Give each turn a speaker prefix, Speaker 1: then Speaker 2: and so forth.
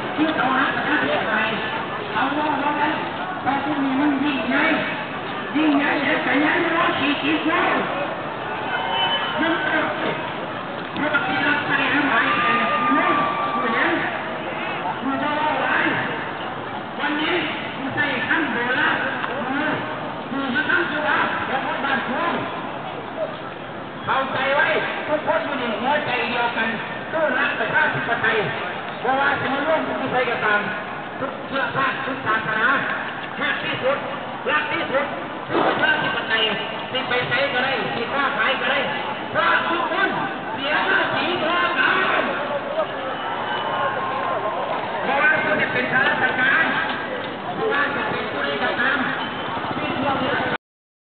Speaker 1: ที่เขาหาประชาธิปไตยเอาว่ากันตอนที่มีมันยิ่งใหญ่แต่ยังไม่รู้กี่คนมันเกิดเพราะที่รักใครทั้งหลายแต่นู้นผู้นั้นผู้ว่าร้ายวันนี้ผู้ใส่ขั้นโบราณผู้จะทำตัวแล้วก็บ้านทุ่งเข้าใจไว้ทุกคนอยู่ในหัวใจเดียวกันตู้รักประชาธิปไตยเพราะว่าจะมาร่วมทุกที่ใดก็ตามทุกเชื้อชาติทุกศาสนาแค่ที่สุดรักที่สุดคือประชาธิปไตยที่ไปใช้ก็ได้ที่ค้าขายก็ได้เพราะ